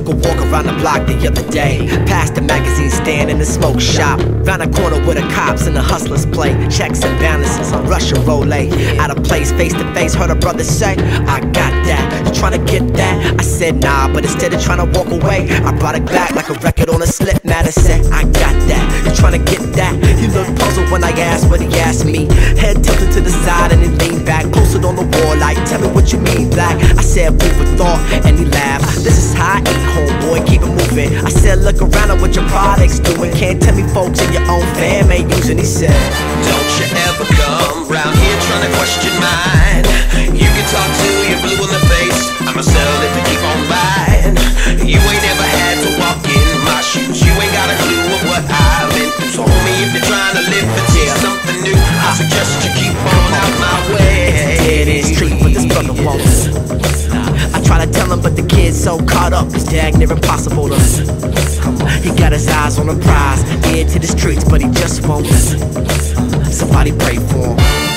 a walk around the block the other day, past the magazine stand in the smoke shop, round a corner where the cops and the hustlers play checks and balances on Russian roulette. Out of place, face to face, heard a brother say, I got that, you tryna get that? I said nah, but instead of trying to walk away, I brought it back like a record on a slip mat. I said, I got that, you tryna get that? He looked puzzled when I asked what he asked me. Head tilted to the side and he leaned back, posted on the wall like, tell me what you mean, black? I said, food for thought, and he laughed. This is how I eat, homeboy, keep it moving. I said, look around at what your products doing. Can't tell me folks in your own fam ain't using. He said, don't you ever come round here trying to question mine. You can talk till you're blue in the face, I'ma sell it to keep on buying. You ain't never had to walk in my shoes, you ain't got a clue of what I've been through. So homie, if you're trying to live and see something new, I suggest you keep on out my way. Dead end street, but this brother won't. I try to tell him, but the kid's so caught up, it's dang near impossible to. He got his eyes on the prize, head to the streets, but he just won't. Somebody pray for him.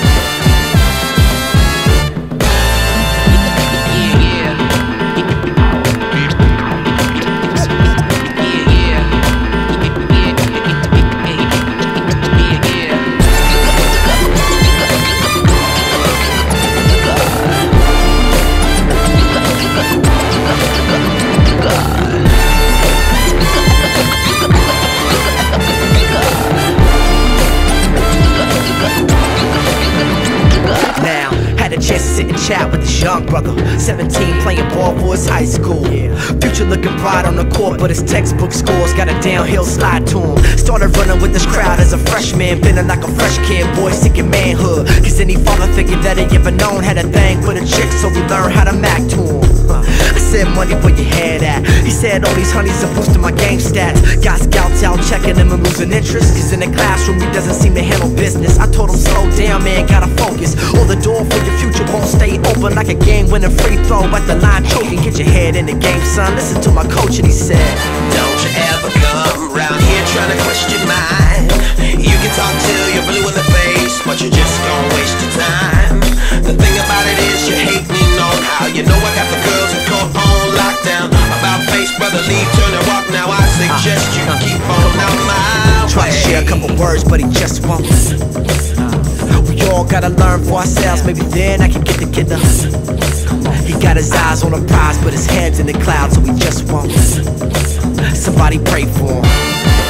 Chance to sit and chat with this young brother, 17, playing ball for his high school. Future looking bright on the court, but his textbook scores got a downhill slide to him. Started running with this crowd as a freshman, feeling like a fresh kid, boy seeking manhood. Cause any father figure that he ever known had a thing for the chick, so we learned how to mac to him. I said, money where your head at? He said, all these honeys are boosting my game stats. Got scouts out checking him and losing interest, cause in the classroom he doesn't seem to handle business. I told him, slow down man, gotta focus, or the door for your future won't stay open like a game-winning free throw at the line choking. Get your head in the game, son, listen to my coach and he said, don't you ever come round here trying to question mine. You can talk till you're blue in the face, but you're just gonna waste your time. The thing about it is you're hating on how you know I got the girls in court on lockdown. About face, brother, leave, turn and walk. Now I suggest you keep on out my way. Try to share a couple words, but he just won't. We all gotta learn for ourselves, maybe then I can get the kid to. He got his eyes on the prize, but his head's in the clouds, so he just won't. Somebody pray for him.